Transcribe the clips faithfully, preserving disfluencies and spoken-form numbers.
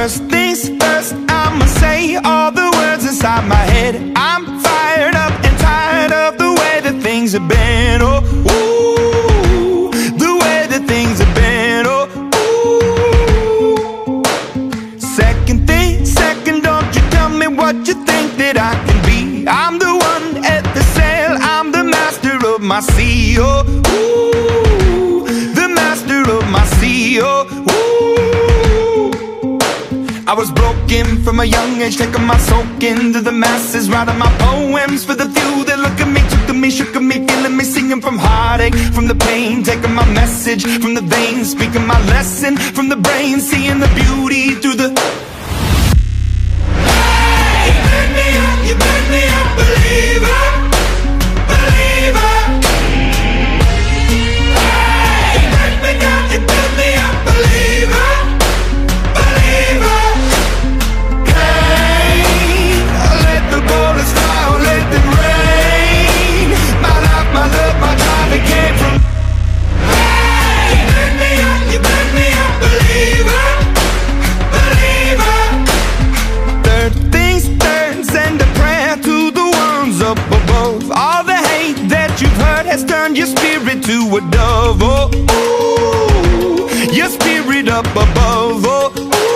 First things first, I'ma say all the words inside my head. I'm fired up and tired of the way that things have been. Oh, ooh, the way that things have been. Oh, ooh. Second thing, second, don't you tell me what you think that I can be. I'm the one at the sail, I'm the master of my sea. Oh, ooh, the master of my sea. Oh, ooh. I was broken from a young age, taking my soak into the masses, writing my poems for the few that look at me, took at me, shook at me, feeling me, singing from heartache, from the pain, taking my message from the veins, speaking my lesson from the brain, seeing the beauty through the... Hey, you burn me up, you burn me up, believer, believer. Hey, you burn me down, you burn me up, believer, believer. Has turned your spirit to a dove. Oh, ooh, your spirit up above. Oh,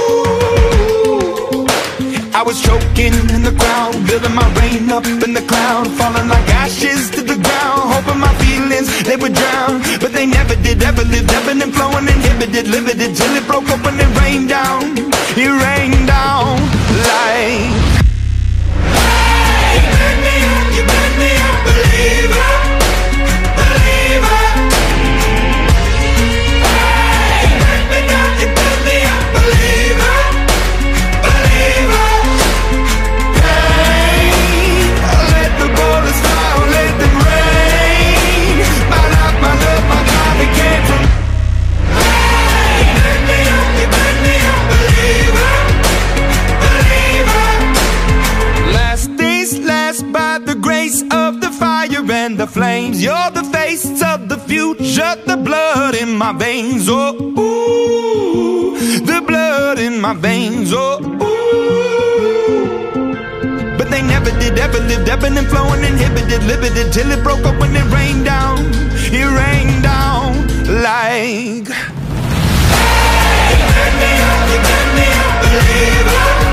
ooh. I was choking in the crowd, building my rain up in the cloud, falling like ashes to the ground, hoping my feelings, they would drown, but they never did, ever lived, ebbing and flowing, inhibited, limited, till it broke up when it rained down. It rained down like... Hey, you burn me up, you burn me up, believer, believer. Hey, you burn me down, you burn me up, believer, believer. Hey, let the bullets fly, let them rain. My life, my love, my God, it came from... Hey, you burn me up, you burn me up, believer, believer. Last days last by the grace of the fire and the flames. You're the face of the future, the blood in my veins. Oh, ooh, the blood in my veins. Oh, ooh. But they never did, ever lived, ebbing and flowing, inhibited, limited, till it broke up when it rained down. It rained down like... Hey, you burn me up, you burn me up, believer.